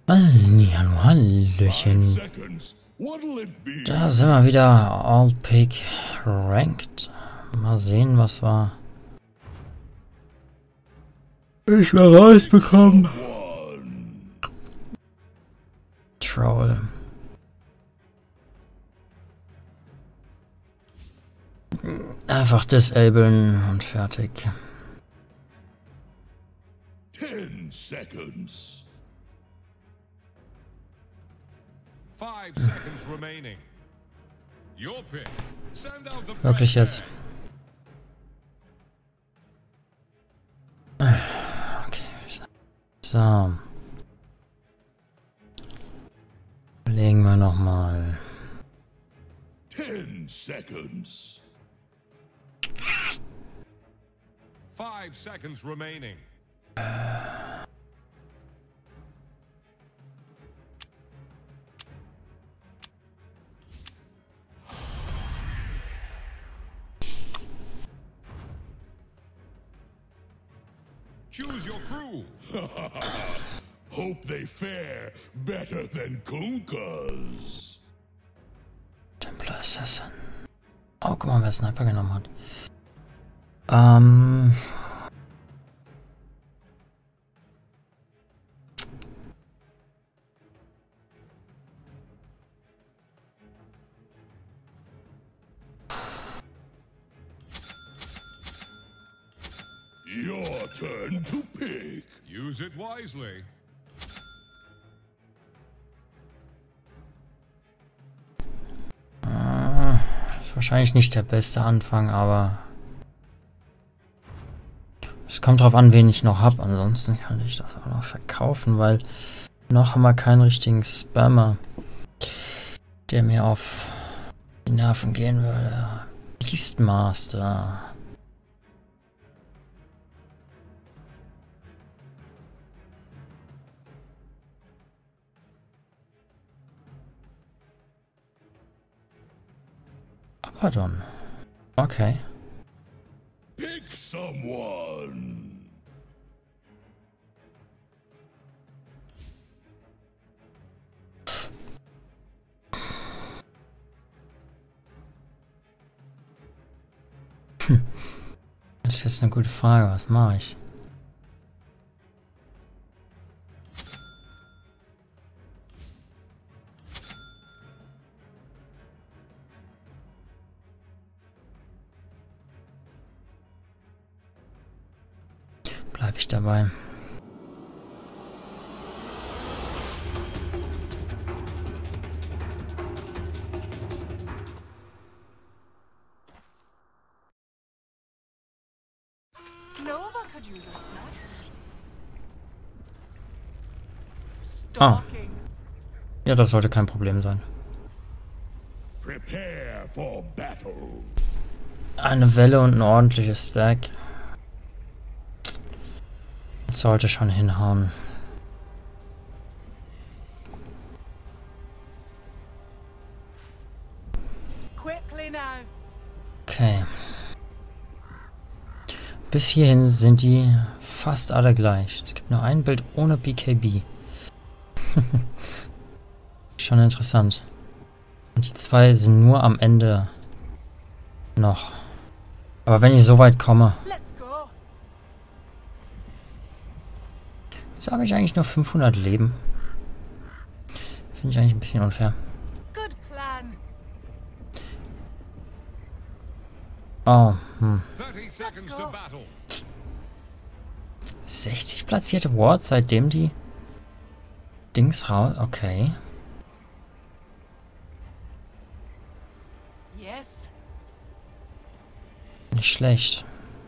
Hallo, Hallöchen. Da sind wir wieder All Pick Ranked. Mal sehen, was wir rausbekommen. Troll. Einfach disablen und fertig. 10 seconds. 5 seconds remaining. Your pick. Send out the Wirklich jetzt. Okay. So. Legen wir nochmal. 10 seconds. 5 seconds remaining. Choose your crew. Hope they fare better than Kunkers. Templar Assassin. Oh, guck mal, wer Sniper genommen hat. Your turn to pick. Use it wisely. Ist wahrscheinlich nicht der beste Anfang, aber es kommt drauf an, wen ich noch habe. Ansonsten kann ich das auch noch verkaufen, weil noch haben wir keinen richtigen Spammer, der mir auf die Nerven gehen würde. Beastmaster. Pardon. Okay. Pick someone. Das ist jetzt eine gute Frage. Was mache ich? Bleibe ich dabei. Nova could use a snack. Ah. Stalking. Ja, das sollte kein Problem sein. Prepare for battle. Eine Welle und ein ordentliches Stack. Das sollte schon hinhauen. Quickly now. Okay. Bis hierhin sind die fast alle gleich. Es gibt nur ein Bild ohne BKB. Schon interessant. Und die zwei sind nur am Ende noch. Aber wenn ich so weit komme... Let's go. Wieso habe ich eigentlich nur 500 Leben? Finde ich eigentlich ein bisschen unfair. Good plan. Oh, 30 seconds to battle. 60 platzierte Wards, seitdem die Dings raus... Okay. Yes. Nicht schlecht.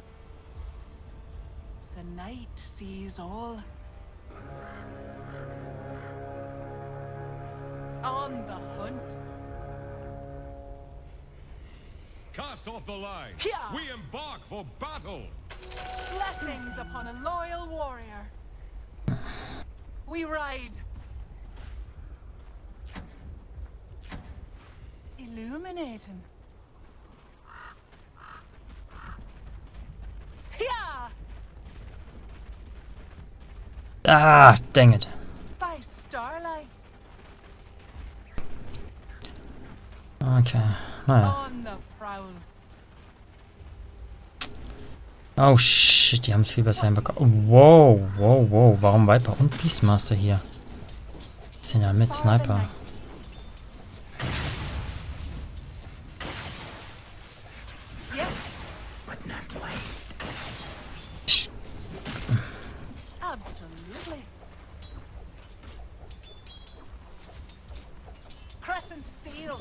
The night sees all. On the hunt. Cast off the line. Yeah. We embark for battle. Blessings upon a loyal warrior. We ride. Illuminating. Yeah. Ah, dang it. By starlight. Okay, naja. On the prowl. Oh shit, die haben es viel besser hinbekommen. Wow, wow, wow. Warum Viper und Beastmaster hier? Sind ja mit Sniper. Yes. Ich- Absolutely. Crescent steel.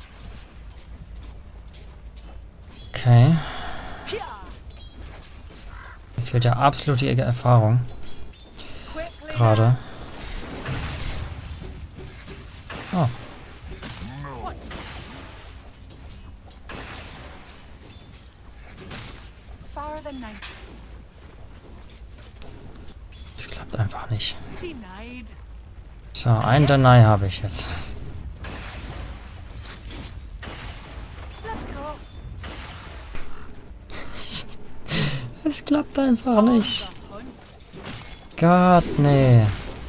Okay. Pia. Mir fehlt ja absolut die Erfahrung. Quickly. Gerade. Oh, Far the night. das klappt einfach nicht. Denied. So, ein Deny habe ich jetzt. Let's go. Es klappt einfach nicht. The hunt. Gott, nee.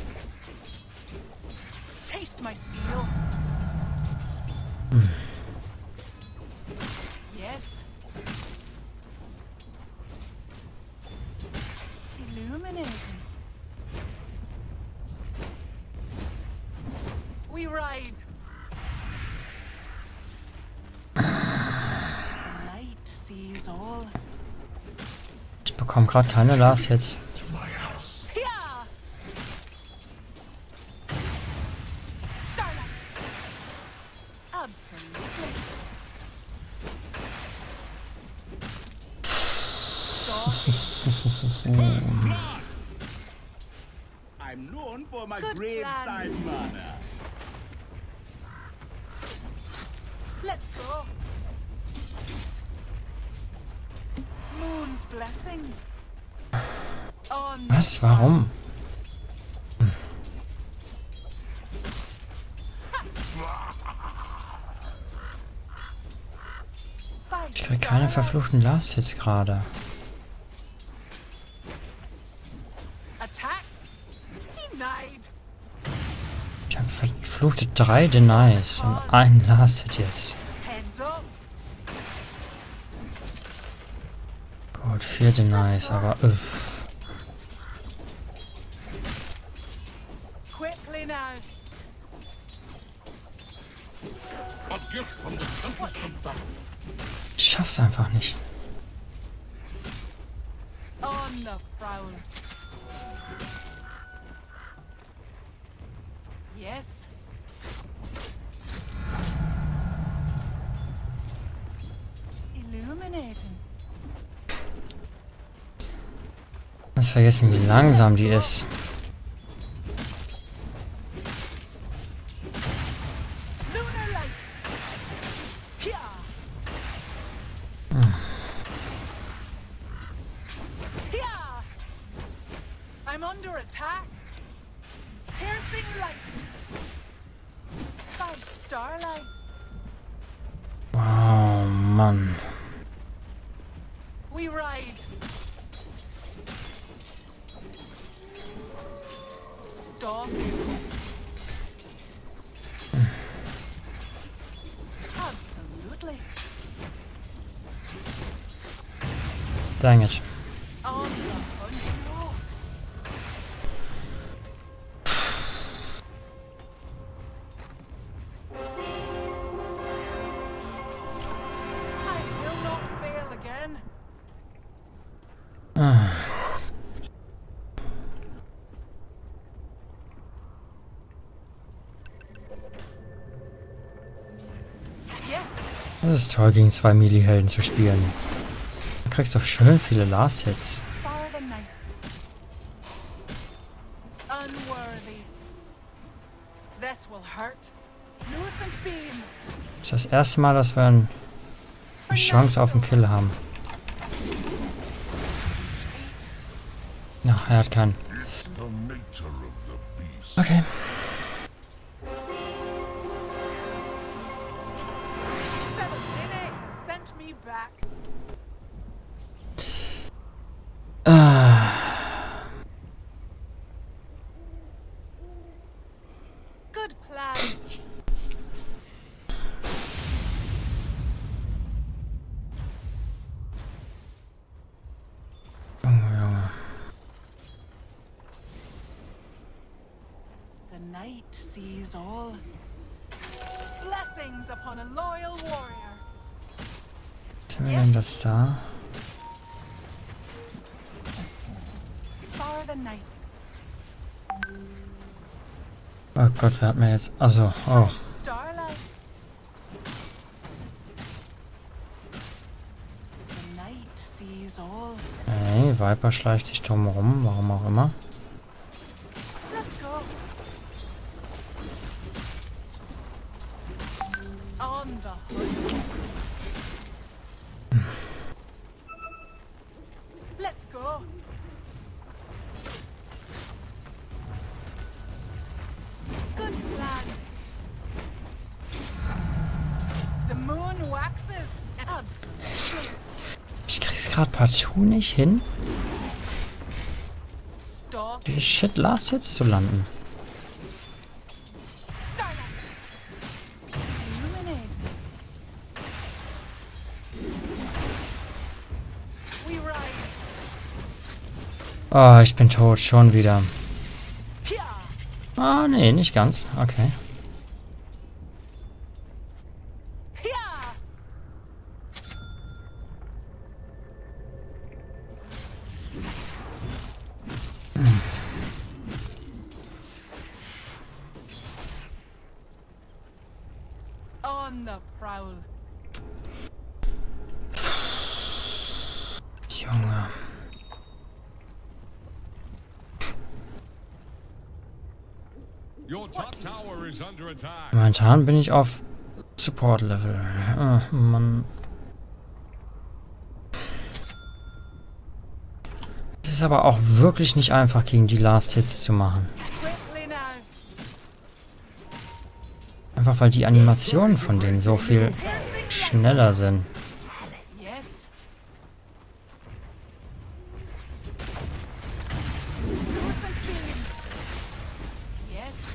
Taste my steel. Yes. Illuminating. We ride. The light sees all. Ich bekomme gerade keine Last jetzt. Pia! Starlight. Absolutely. Stalking. I'm known for my Good graveside plan. manner. Let's go. Moon's blessings. On the Was? Warum? by Ich kriege keine starlight. verfluchten Last jetzt gerade. Attack. Denied. Ich habe verfluchte 3 Denies und einen Last Hit jetzt. Heads up. Gut, 4 Denies, aber Quickly now. A gift from the tempest of battle. ich schaff's einfach nicht. On the prowl. Yes. Illuminating. Ganz vergessen, wie langsam die ist. Lunar light. Pia. Pia. I'm under attack. Piercing light. By starlight. Oh Mann. We ride. Stalking. Absolutely. Dang it. On the hunt. No. I will not fail again. Yes. Das ist toll, gegen 2 Melee-Helden zu spielen. Du kriegst doch schön viele Last Hits. Far the night. Unworthy. This will hurt. Lucent beam. Das ist das erste Mal, dass wir eine Chance auf einen Kill haben. Ach, er hat keinen. The nature of the beast. Okay. Seven has sent me back. plan. Junge, Junge. The night sees all. Blessings upon a loyal warrior. Was haben wir denn das da? For the night. Oh Gott, wer hat mir jetzt... Achso, oh. Starlight. The night sees all. Hey, Viper schleicht sich drum rum, warum auch immer. Let's go. On the hunt. Let's go. Good plan. The moon waxes. Absolutely. Ich krieg's gerade partout nicht hin, Stalk. dieses Shit Last Hits zu landen. Starlight. Illuminate. We ride. Oh, ich bin tot, schon wieder. Pia. Ah, nee, nicht ganz. Okay. Pia. On the prowl. Junge. Your top tower is under attack. Momentan bin ich auf Support-Level. Ah, Mann. Es ist aber auch wirklich nicht einfach, gegen die Last Hits zu machen. Quickly now. Einfach weil die Animationen von denen so viel Piercing schneller sind. Yes. Lucent beam. Yes.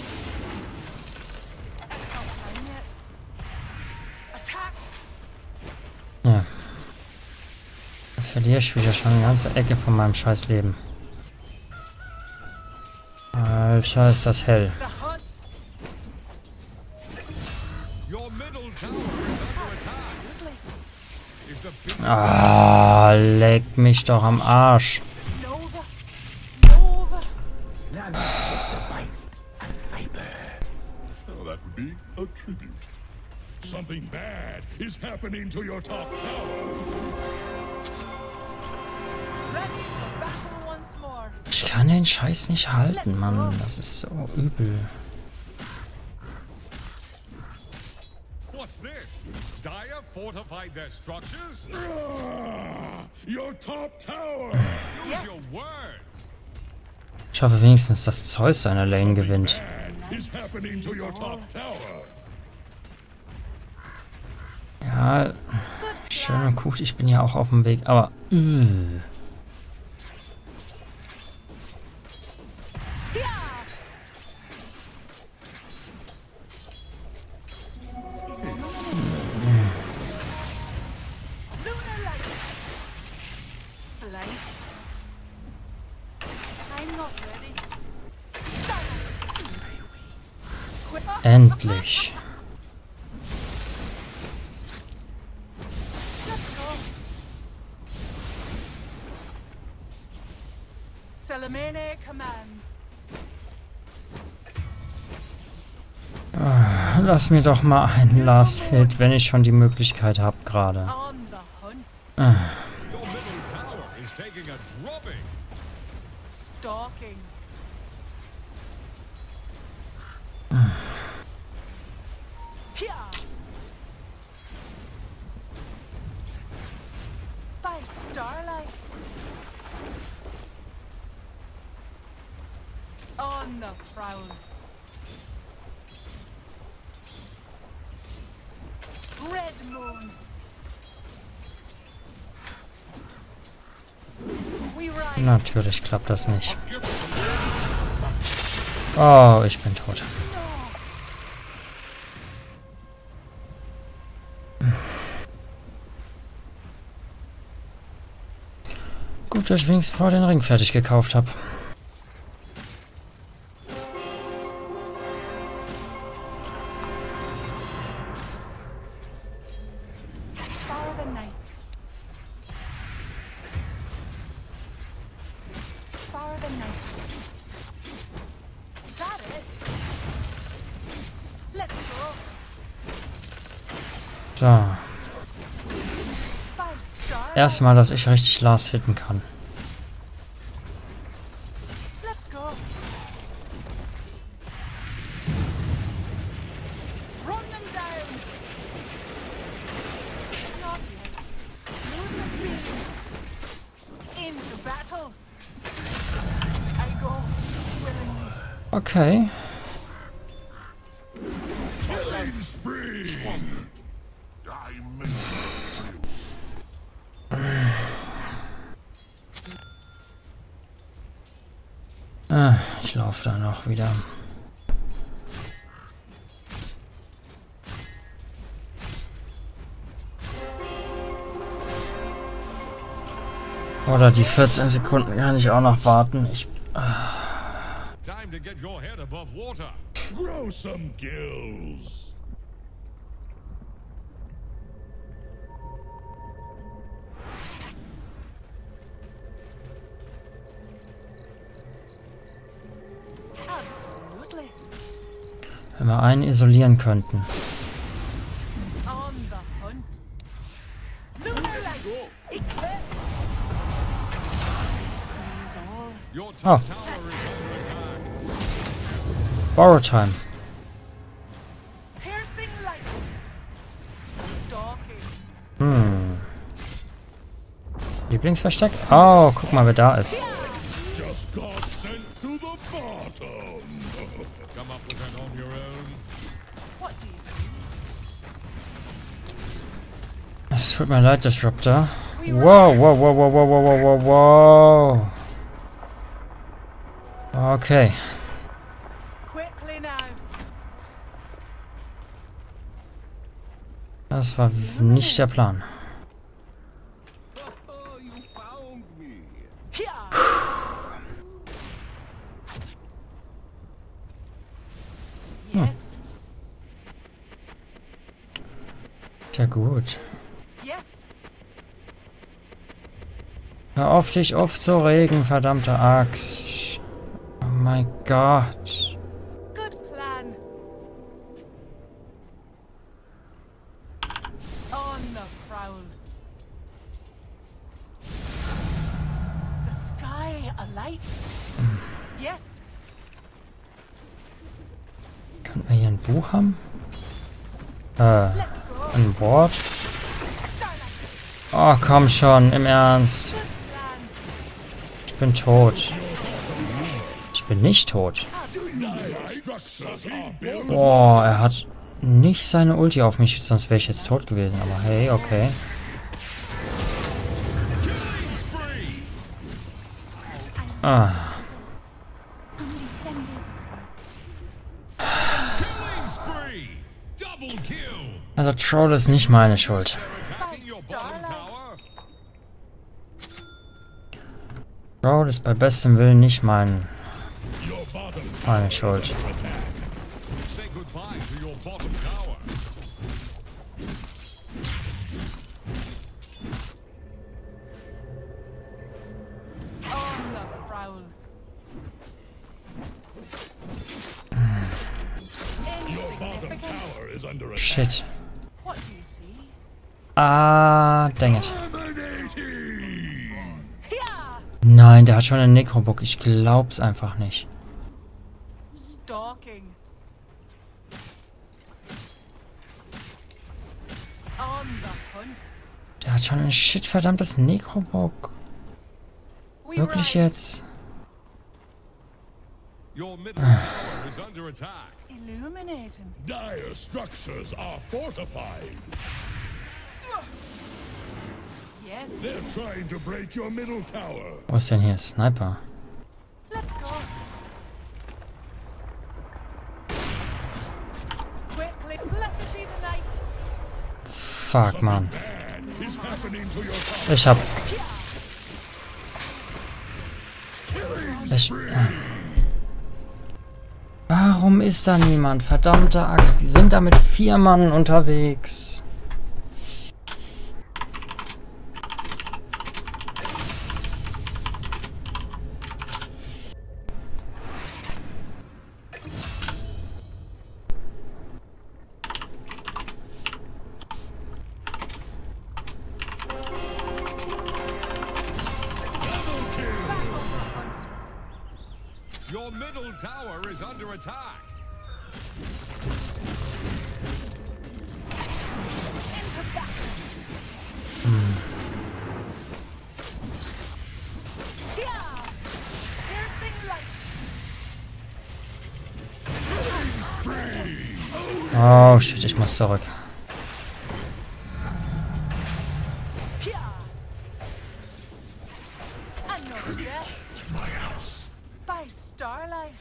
That's not time yet. Attack. Ja. Jetzt verliere ich wieder schon eine ganze Ecke von meinem scheiß Leben. Alter, ist das hell. The hunt. Your middle tower is under attack. If the big Ah, leck mich doch am Arsch. Nova. Nova. Oh, that would be a tribute. Something bad is happening to your top tower. Ready for battle once more. Ich kann den Scheiß nicht halten, Mann. Das ist so übel. What's this? Dire fortified their structures? Your top tower. Use your words. Ich hoffe wenigstens, dass Zeus seine Lane gewinnt. Bad is happening to your top tower. Ja, schön und gut. Ich bin ja auch auf dem Weg, aber... Pia. Lunar light. Slice. I'm not ready. Starlight. Quick. Endlich. Let's go. Salamene commands. Lass mir doch mal einen Last Hit, wenn ich schon die Möglichkeit habe gerade. On the hunt. Your middle tower is taking a drubbing. Stalking. Pia. By starlight. On the prowl. Red moon. We ride. Natürlich klappt das nicht. Oh, ich bin tot. Gut, dass ich wenigstens vor den Ring fertig gekauft habe. Follow the night. Follow the night. Is that it? Let's go. So. 5-star. Erstmal, dass ich richtig Lars hitten kann. Let's go. Run them down. Not yet. Lose a beam. Into battle. I go willingly. Okay. Killing spree! I may Ich laufe da noch wieder. Oder die 14 Sekunden kann ich auch noch warten. Time to get your head above water. grow some gills. Absolutely. Wenn wir einen isolieren könnten. On the hunt. Lunar-like. Eclipse. Sees all. Your Oh. top tower is under attack. Borrow Time. Piercing light. Stalking. Lieblingsversteck? Oh, guck mal, wer da ist. Just got sent to the bottom. Come up with it on your own. What do you see? Es tut mir leid, Disruptor. Wow, wow, wow, wow, wow, wow, wow, wow, wow. Okay. Quickly now. Das war nicht der Plan. Here. Yes. Sehr gut. Yes. Hör auf, dich aufzuregen, verdammte Axt. Oh mein Gott. Good plan. On the prowl. The sky alight. Yes. Können wir hier ein Buch haben? Let's go. Ein Board? Starlight. Oh, komm schon, im Ernst. Good plan. Ich bin tot. Ich bin nicht tot. Structures are built. Boah, er hat nicht seine Ulti auf mich, sonst wäre ich jetzt tot gewesen. Aber hey, okay. Killing spree. Ah, Killing spree. Double kill. also Troll ist nicht meine Schuld. Attacking your bottom tower. Troll ist bei bestem Willen nicht Your bottom meine Schuld. Say goodbye to your bottom tower. On the prowl. your bottom Insignificant. tower is under attack. Shit. What do you see? Ah, dang it. Dominating. Here. Nein, der hat schon einen Necrobook. Ich glaub's einfach nicht. Stalking. On the hunt. Der hat schon ein shitverdammtes Necrobook. We Wirklich ride. jetzt? Your middle tower is under attack. Illuminating. Dire structures are fortified. Yes. They're trying to break your middle tower. Wo ist denn hier? Sniper. Let's go. Quickly. Blessed be the night. Fuck, Mann. Bad is happening to your tower. Ich hab... Warum ist da niemand? Verdammte Axt, die sind da mit 4 Mann unterwegs. Your middle tower is under attack. Into battle. Yeah. Piercing light. Oh shit, ich muss zurück. Yeah. Another death. My house. By starlight.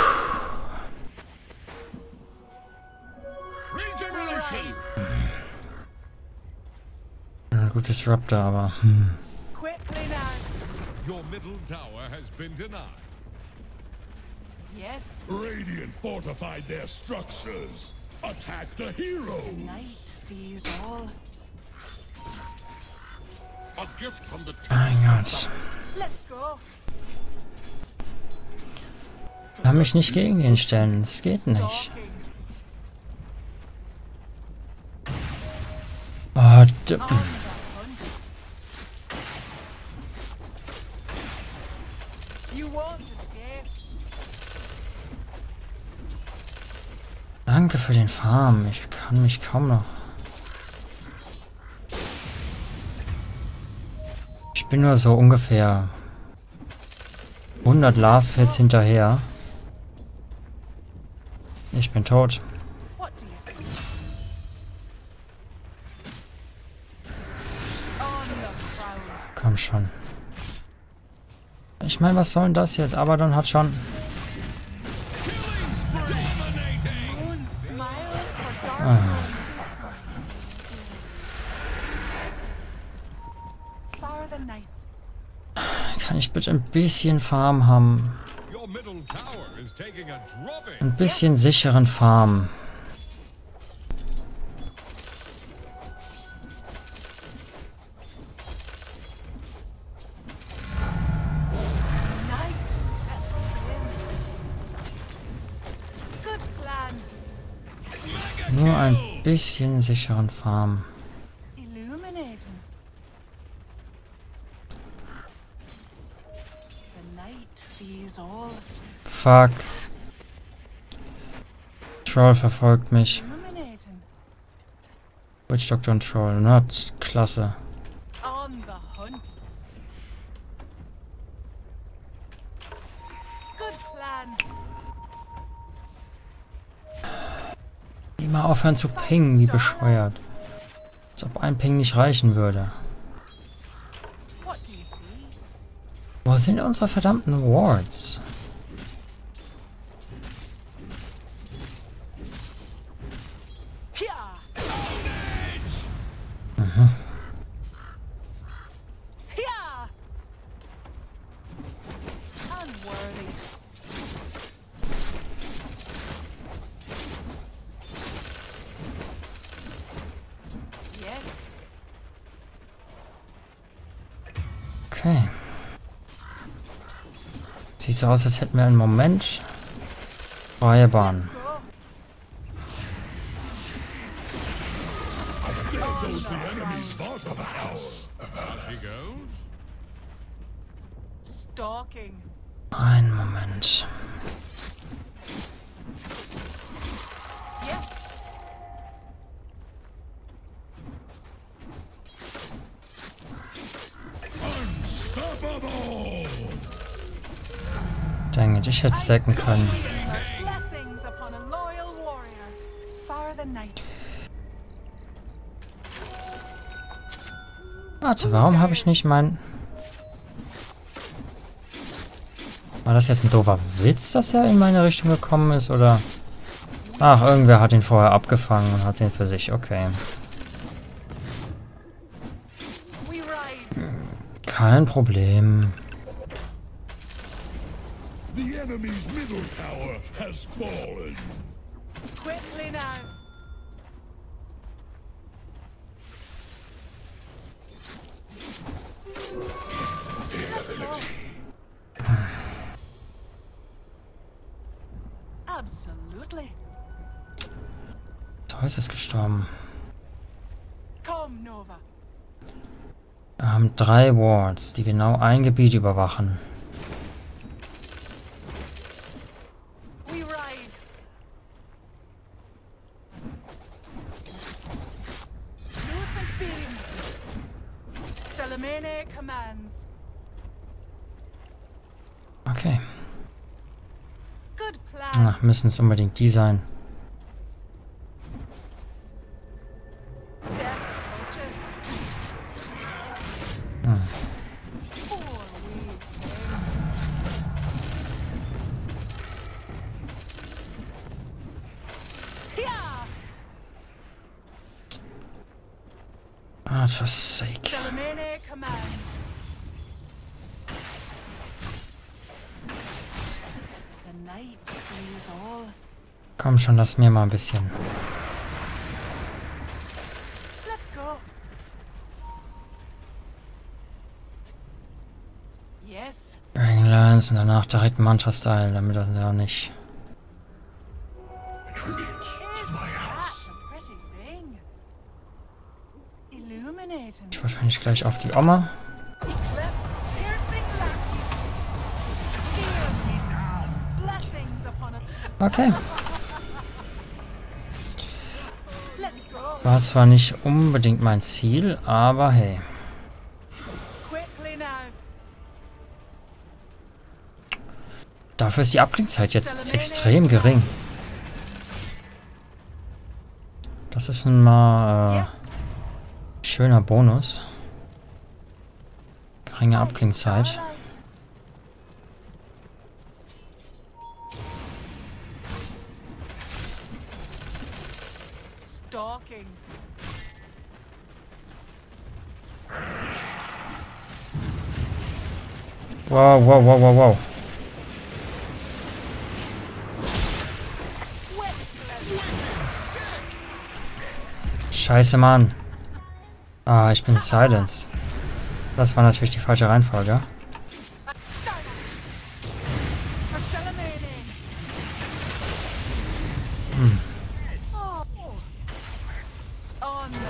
Regeneration. Ein gutes Raptor, aber... Quickly now. Your middle tower has been denied. Yes. Radiant fortified their structures. Attack the heroes. Night sees all. A gift from the Mein Gott. Let's go. Ich kann mich nicht gegen ihn stellen. Es geht nicht. Stalking. Oh, On the hunt. You won't escape. danke für den Farm. Ich kann mich kaum noch... Ich bin nur so ungefähr 100 Last-Hits hinterher. Ich bin tot. What do you see? On the prowl. Komm schon. Ich meine, was soll denn das jetzt? Abaddon hat schon... Moon smile for dark. Far the night. Kann ich bitte ein bisschen Farm haben? Your middle tower is taking a drubbing. Ein bisschen sicheren Farm. Night settles in. Good plan. Nur ein bisschen sicheren Farm. Illuminating. The night sees all. Fuck. Troll verfolgt mich. Illuminating. Witch Doctor und Troll. Not klasse. On the hunt. Good plan. Die mal aufhören zu pingen, wie bescheuert. Als ob ein Ping nicht reichen würde. What do you see? Wo sind unsere verdammten Wards? Here. Here. Unworthy. Yes. Okay. Sieht so aus, als hätten wir einen Moment freie Bahn. Let's go. Goes the enemy's bottom tower. She goes. Stalking. Einen Moment. Yes. Unstoppable. Dang it, ich hätte stacken können. Blessings upon a loyal warrior. Far the night. Warte, warum habe ich nicht mein... War das jetzt ein doofer Witz, dass er in meine Richtung gekommen ist, oder... Ach, irgendwer hat ihn vorher abgefangen und hat ihn für sich, okay. We ride. Kein Problem. The enemy's middle tower has fallen. Quickly now. Absolutely. Zeus ist gestorben. Come, Nova. Wir haben 3 Wards, die genau ein Gebiet überwachen. We ride. Lucent beam. Salamene commands. Okay. Good plan. Ach, müssen es unbedingt die sein. Death approaches. Poor wee thing. Yeah. Ah, for sake. Salamene commands. The night sees all. Komm schon, lass mir mal ein bisschen. Let's go. Yes. Burning Lance und danach direkt Mantra-Style, damit das ja nicht... Isn't that a pretty thing? Illuminating. Ich wahrscheinlich gleich auf die Oma. Eclipse, piercing light. Fear me now. Blessings upon it. Okay. Let's go. War zwar nicht unbedingt mein Ziel, aber hey. Quickly now. Dafür ist die Abklingzeit jetzt extrem gering. Das ist mal Yes. schöner Bonus. Geringe Abklingzeit. Starlight. Stalking. Wow, wow, wow, wow, wow. Scheiße, Mann. Ah, ich bin silenced. Das war natürlich die falsche Reihenfolge. Starlight. For Salamene. Oh. On the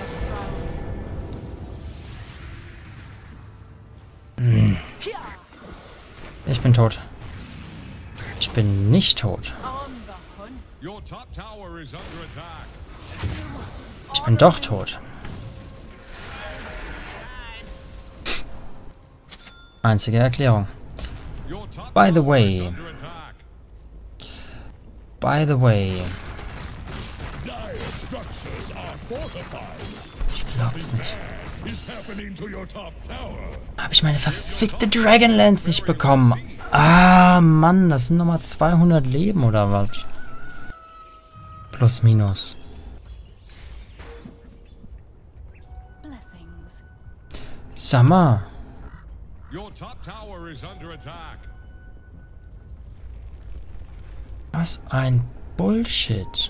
prowl. Here. Ich bin tot. Ich bin nicht tot. On the hunt. Your top tower is under attack. Ich bin doch tot. Einzige Erklärung. Your top By the tower is way. under attack. By the way. Dire structures are fortified. Ich glaub's nicht. Is happening to your top tower. Habe ich meine verfickte Dragonlance nicht bekommen? Ah, Mann, das sind nochmal 200 Leben oder was? Plus, minus. Blessings. Summer. Your top tower is under attack. Was ein Bullshit.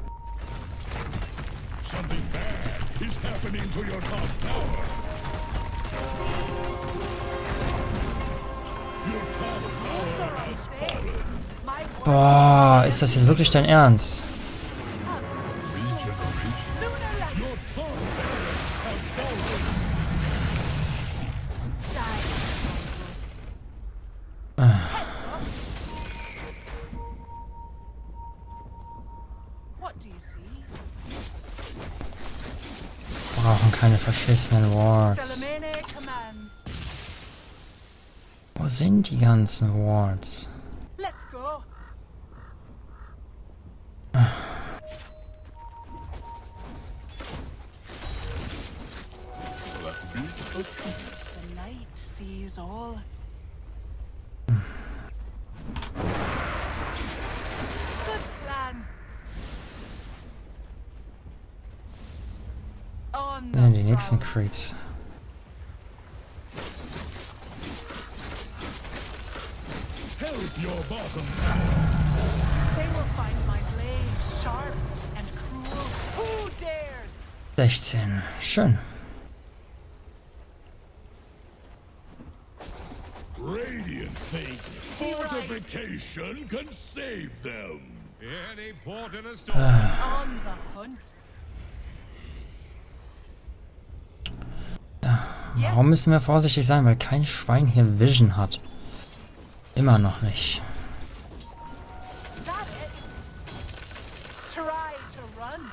Something bad is happening to your top tower. Your top Wolves tower are has unsafe. fallen. My word. Boah, ist das jetzt wirklich dein Ernst? Absolutely. Regeneration. Lunar light. Your top barracks have fallen. Die. What do you see? Brauchen keine verschissenen Wards. Salamene commands. Wo sind die ganzen Wards? Let's go. The night sees all. Good plan. On the Ja, die nächsten prowl. Creeps. Help your bottom. They will find my blade sharp and cruel. Who dares? 16. Schön. Radiant think fortification can save them. Any port in a storm. On the hunt. Warum müssen wir vorsichtig sein? Weil kein Schwein hier Vision hat. Immer noch nicht. Is that it? Try to run.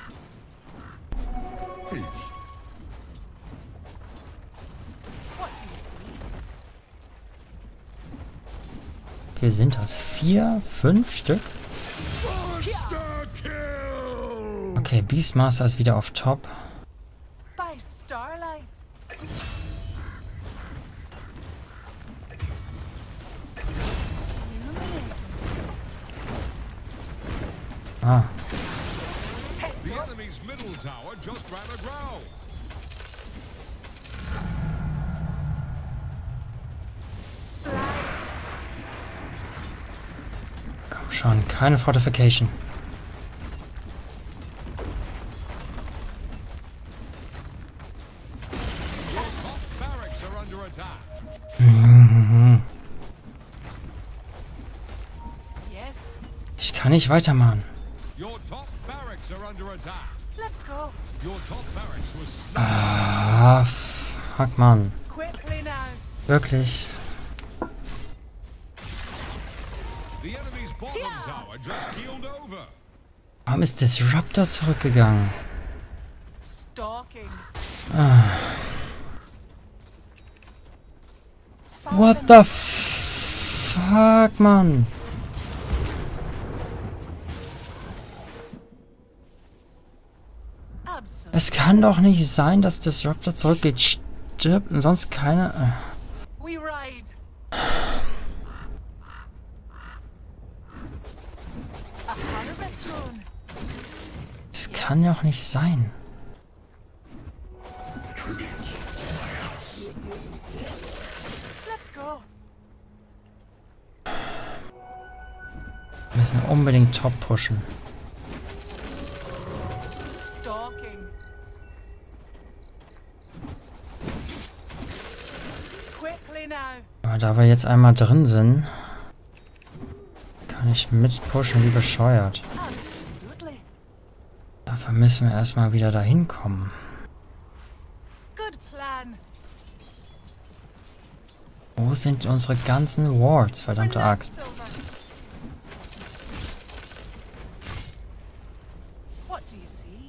Haste. What do you see? Wie sind das? 4, 5 Stück? Monster kill! Okay, Beastmaster ist wieder auf Top. By starlight. Illuminating. Ah, Heads The up. enemy's middle tower just ran aground. Slice. komm schon. Keine Fortification. Your top barracks are under attack. Yes. Ich kann nicht weitermachen. Your top barracks are under attack. Let's go. Your top barracks was sniped. Ah, fuck, Mann. Quickly now. Wirklich. The enemy's bottom tower just keeled over. Warum ist Disruptor zurückgegangen? Stalking. What the fuck, Mann? Absolutely. Es kann doch nicht sein, dass Disruptor zurückgeht, stirbt und sonst keine... We ride. A harvest moon. Es kann ja auch nicht sein. Let's go. Wir müssen unbedingt Top pushen. Stalking. Quickly now. Aber da wir jetzt einmal drin sind, kann ich mitpushen wie bescheuert. Absolutely. Dafür müssen wir erstmal wieder dahin kommen. Good plan. Wo sind unsere ganzen Wards, verdammte Relax, Axt? Silver. What do you see?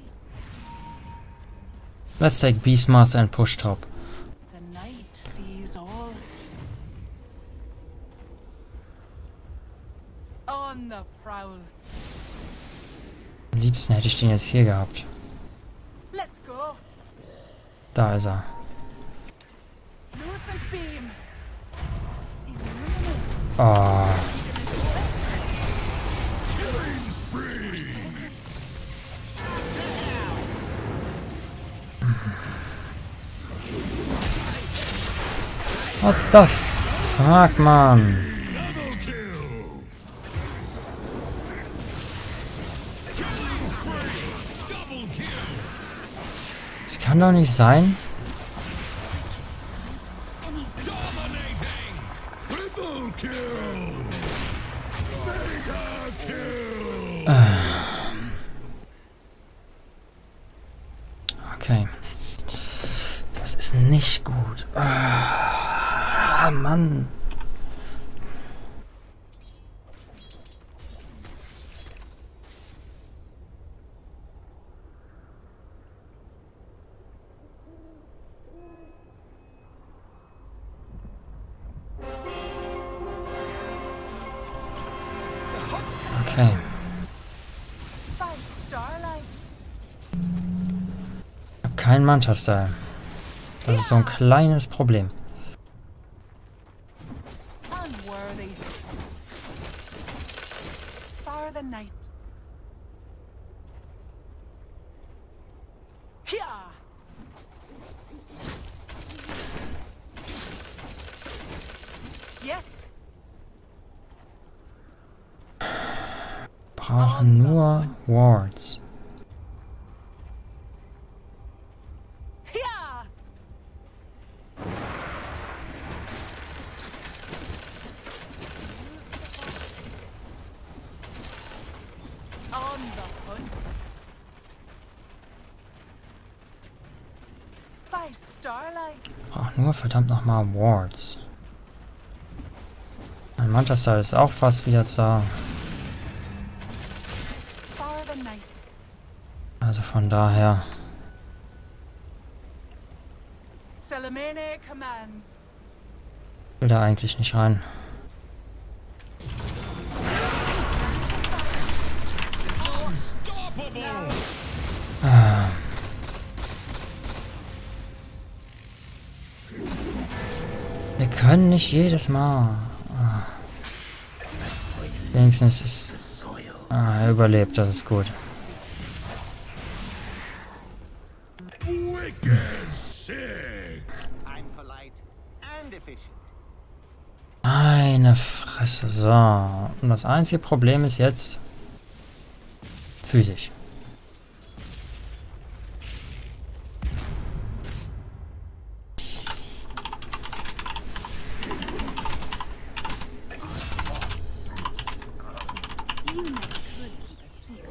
Let's take Beastmaster and push Top. The night sees all. On the prowl. Am liebsten hätte ich den jetzt hier gehabt. Let's go. Da ist er. Lucent beam. Illuminate. Oh, what the fuck, man? Double kill! Double kill. Es kann doch nicht sein. Dominating. Triple kill! Mega kill! Okay. Das ist nicht gut. Ah, Mann. Okay. By starlight. Ich habe keinen Manta-Style. Das ist so ein kleines Problem. Unworthy. Far the night. Hia! Yes. machen nur Wards. Ja! On the hunt. By starlight. Braucht nur verdammt nochmal Wards. Mein Mantastal ist auch fast wieder da. For the night. Also von daher. Salamene commands. Will da eigentlich nicht rein. Wir können nicht jedes Mal. Wenigstens ist... er überlebt, das ist gut. Wicked sick. I'm polite and efficient. Meine Fresse, so. Und das einzige Problem ist jetzt... physisch. You never could keep a secret.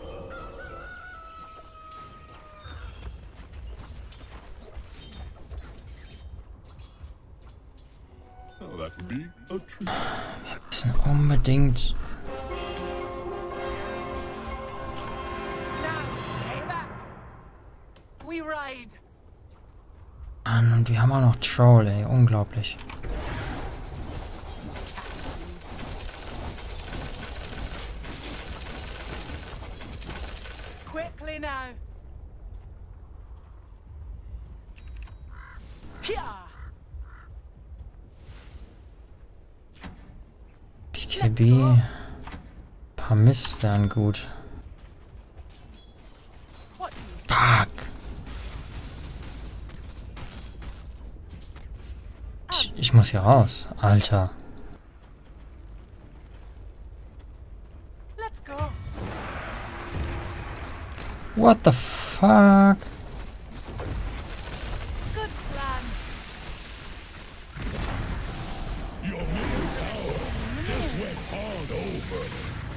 Oh, that would be a treat. Wir müssen unbedingt... Now, payback. We ride. Mann, und wir haben auch noch Troll, ey. Unglaublich. Quickly now. Ja. BKB. Paar Mist wären gut. What do you say? Fuck. Ich muss hier raus. Alter. Let's go. What the fuck? Good plan. Your middle tower just went hard over.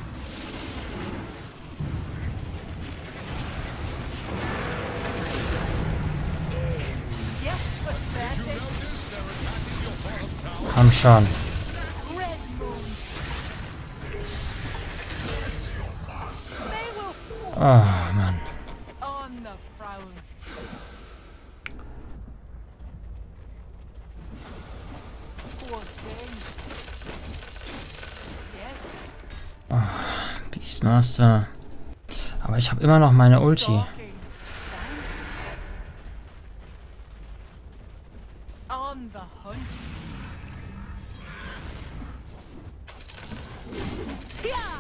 Yes, but Bessie. Komm schon. Red moon. They will fall Oh, Mann. on the frown. Poor thing. Yes. Beastmaster. Aber ich habe immer noch meine Ulti. Stalking. Thanks. On the hunt. Yeah.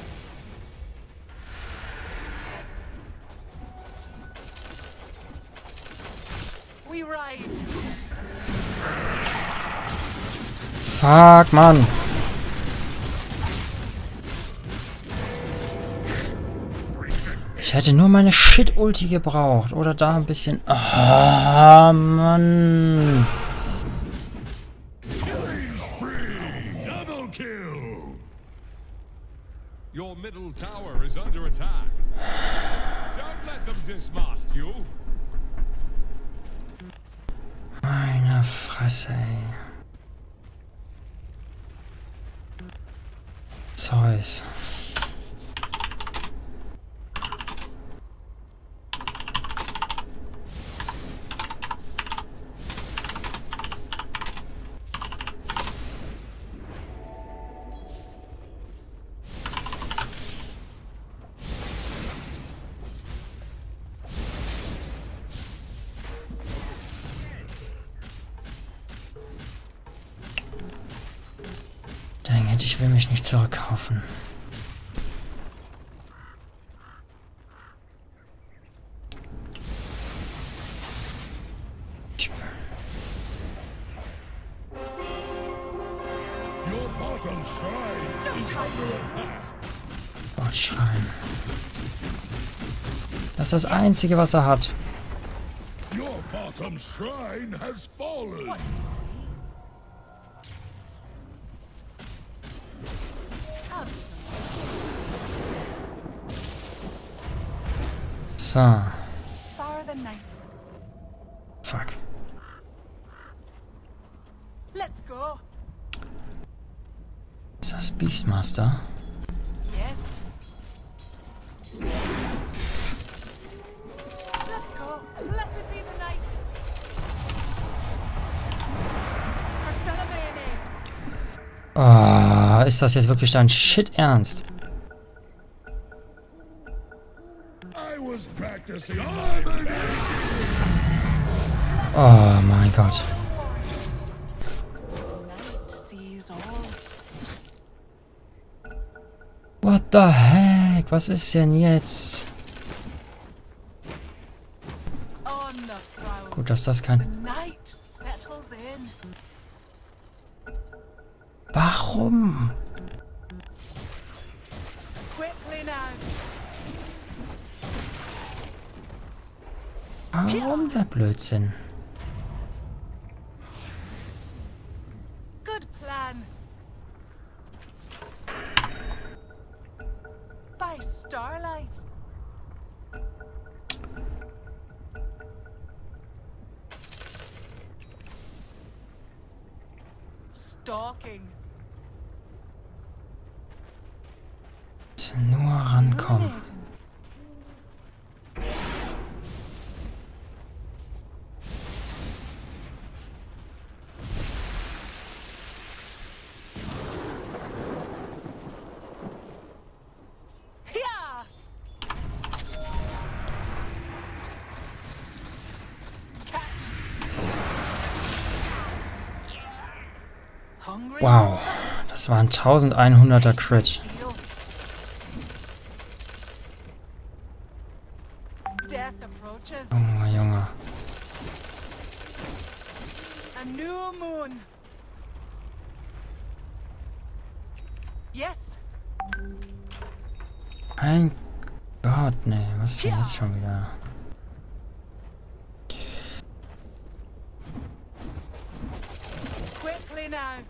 We ride. Fuck, Mann. Ich hätte nur meine Shit-Ulti gebraucht. Oder da ein bisschen... Ah, Mann. Killing spree. Double kill. Your middle tower is under attack. Don't let them dismast you. Meine Fresse, ey. Zeus. Dang it, ich will mich nicht zurückkaufen. Your bottom shrine is under attack. Todschrein. Das ist das Einzige, was er hat. Your bottom shrine has fallen. What do you see? Absolutely. So. For the night. Fuck. Let's go. Ist das Beastmaster? Yes. Let's go. Blessed be the night. For Salamene. Oh, ist das jetzt wirklich dein Shit ernst? I was practicing. Oh mein Gott. Night sees all. What the heck? Was ist denn jetzt? On the prowl. Gut, dass das kein... Night settles in. Warum? Quickly now. Warum der Blödsinn? Good plan. By starlight. Stalking. Nur rankommen. Illuminating. Yeah. Catch. Hungry? Wow. Das war ein 1100er Crit. Deal. Death approaches. Junge, Junge. A new moon. Yes. Mein Gott, nee. Was ist denn jetzt schon wieder? Quickly now.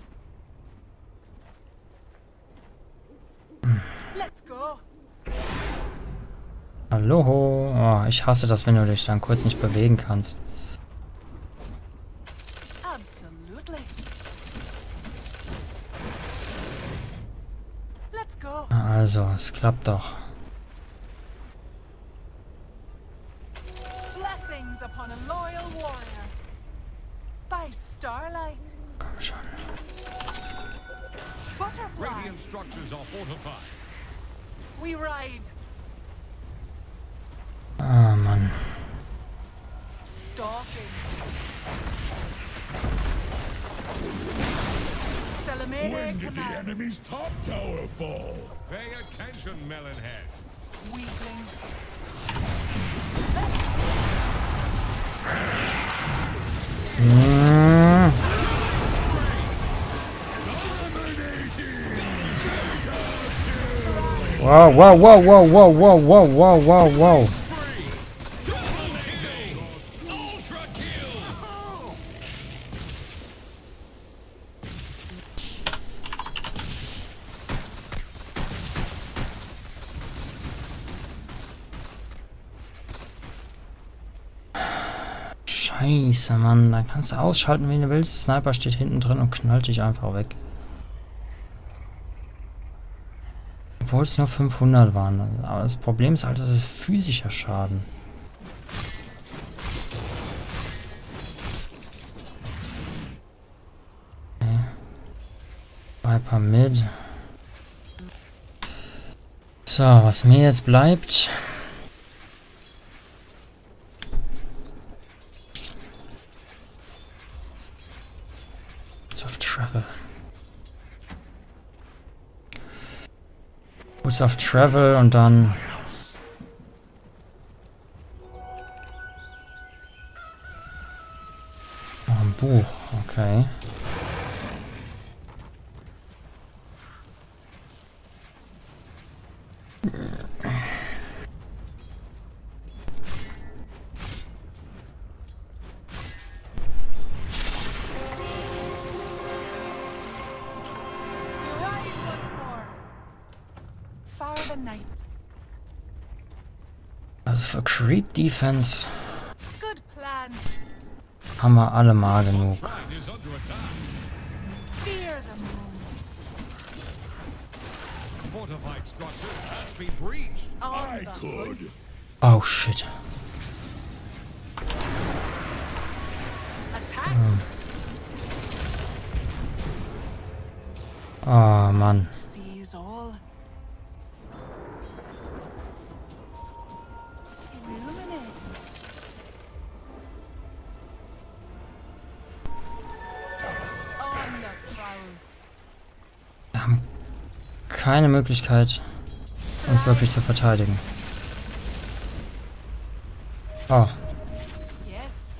Let's go. Hallo? Oh, ich hasse das, wenn du dich dann kurz nicht bewegen kannst. Absolutely. Let's go. Na also, es klappt doch. Blessings upon a loyal warrior. By starlight. Komm schon. Butterfly. Radiant structures are fortified. We ride. Ah, Mann. Stalking. Salamene When did the commands. enemy's top tower fall? Pay attention, Melonhead. Weakling. Mm. Wow, wow, wow, wow, wow, wow, wow, wow, wow, wow. Ultra kill! Scheiße, Mann. Da kannst du ausschalten, wie du willst. Sniper steht hinten drin und knallt dich einfach weg. Obwohl es nur 500 waren. Aber das Problem ist halt, das ist physischer Schaden. Okay. Viper Mid. So, was mir jetzt bleibt... of Travel. Boots of Travel und dann... Oh, ein Buch, okay. the night. Also für Creep Defense Good plan. haben wir alle mal genug. Shrine is under attack. Fear the moon. Fortified structures have been breached. On I the could. hood. Oh shit. Attack. Oh Mann. Sees all. Illuminating. On the prowl. Keine Möglichkeit, uns wirklich zu verteidigen. Oh. Yes.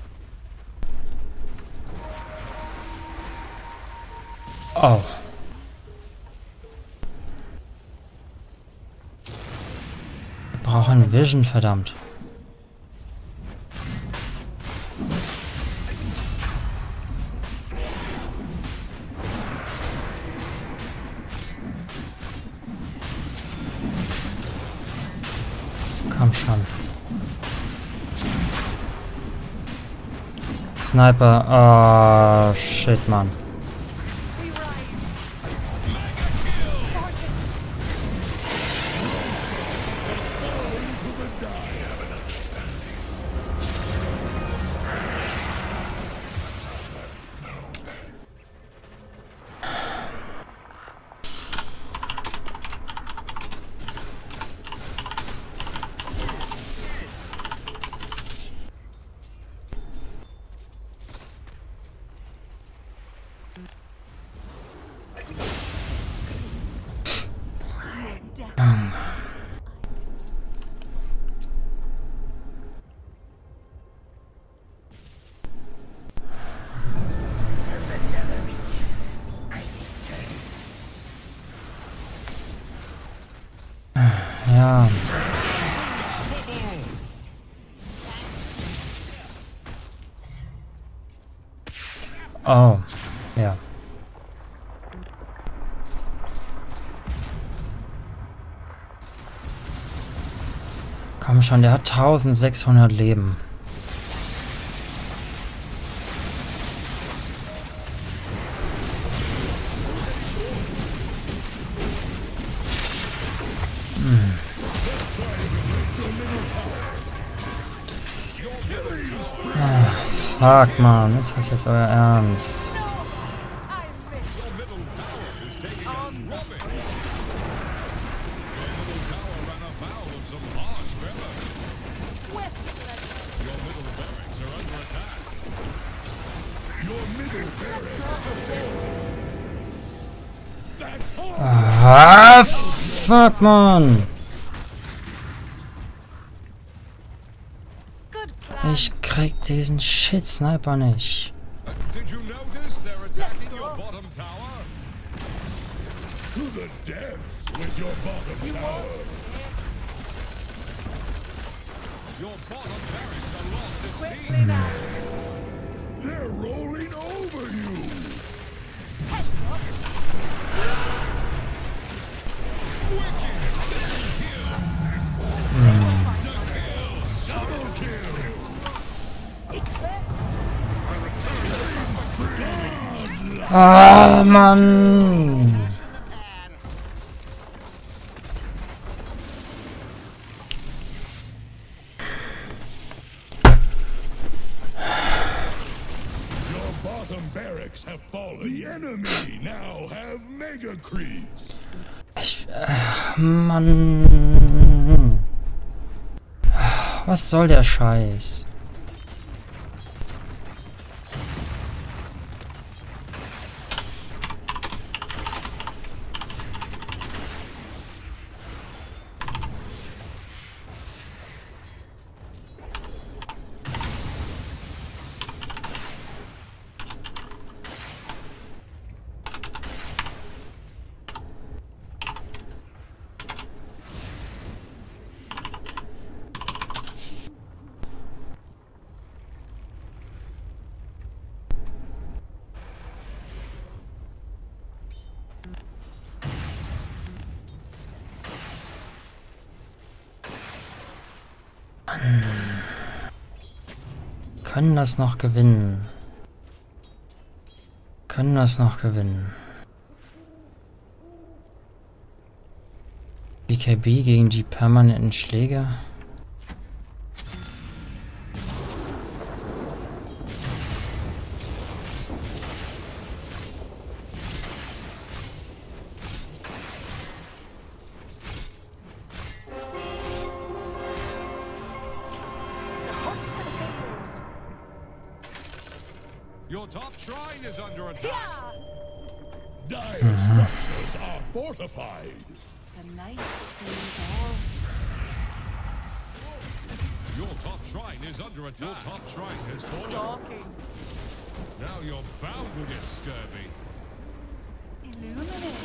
Oh. Wir brauchen Vision, verdammt. Komm schon. Sniper. Oh, shit, Mann. We ride. Start it. Ja. Oh. Ja. Komm schon, der hat 1600 Leben. Fuck, Mann, ist das jetzt euer Ernst? No, I missed. Your middle tower is taking a drubbing. Your middle tower ran afoul of some harsh weather. With pleasure. Your middle barracks are under attack. Your middle barracks. That's hard. Ah, fuck, Mann. Good plan. Ich krieg diesen Shit-Sniper nicht. Did you notice they're attacking your bottom tower? To the depths with your bottom tower. Your bottom barracks are lost at sea. Quickly now. They're rolling over you. Heads up. Double kill. Ah, Mann. Your bottom barracks have fallen. The enemy now have mega creeps. Mann. Was soll der Scheiß? Können das noch gewinnen. Können das noch gewinnen. BKB gegen die permanenten Schläge. Your top shrine is under attack. Dire structures are fortified. The night seems all. Your top shrine is under attack. Your top shrine has fallen. Stalking. Now you're bound to get scurvy. Illuminate.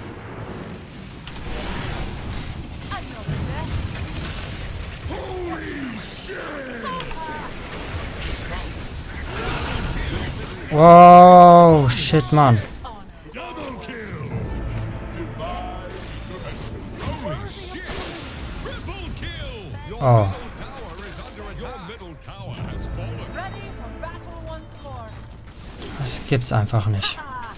Another death. Wow, shit, Mann. Double kill. Holy shit! Triple kill! Your Oh. middle tower is under attack. Your middle tower has fallen. Ready for battle once more. Das gibt's einfach nicht. Ah.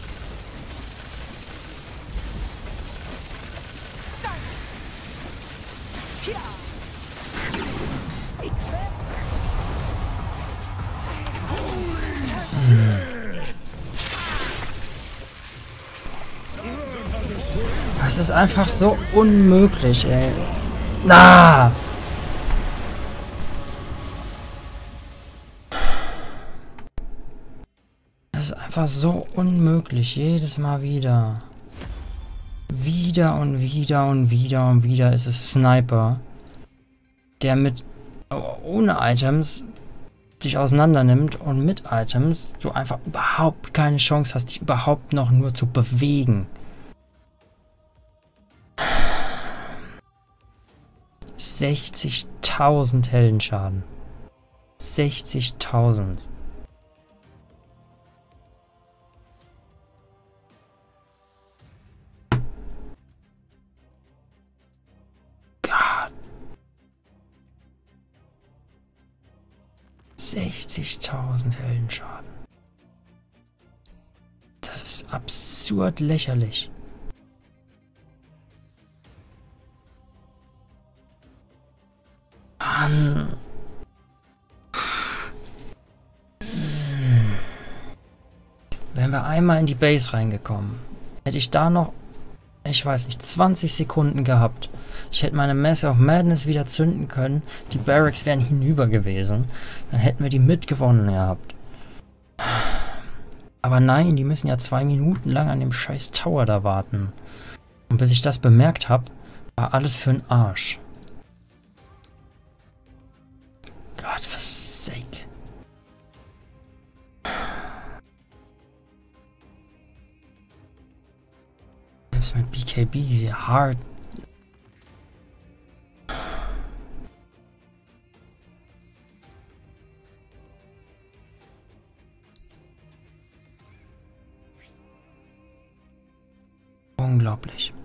Start. Kia. Es ist einfach so unmöglich, ey. Na! Es ist einfach so unmöglich, jedes Mal wieder. Wieder und wieder und wieder und wieder ist es Sniper, der mit ohne Items dich auseinander nimmt und mit Items du einfach überhaupt keine Chance hast, dich überhaupt noch nur zu bewegen. 60.000 Heldenschaden. 60.000. Gott. 60.000 Heldenschaden. Das ist absurd lächerlich. Mann. Wären wir einmal in die Base reingekommen, hätte ich da noch, ich weiß nicht, 20 Sekunden gehabt. Ich hätte meine Mass of Madness wieder zünden können. Die Barracks wären hinüber gewesen. Dann hätten wir die mitgewonnen gehabt. Aber nein, die müssen ja 2 Minuten lang an dem scheiß Tower da warten. Und bis ich das bemerkt habe, war alles für den Arsch. God for sake. Selbst mit BKB, sehr hart. Unglaublich.